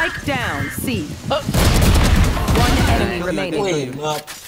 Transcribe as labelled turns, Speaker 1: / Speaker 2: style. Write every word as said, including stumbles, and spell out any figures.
Speaker 1: Spike down. C. One enemy remaining.
Speaker 2: Wait, what?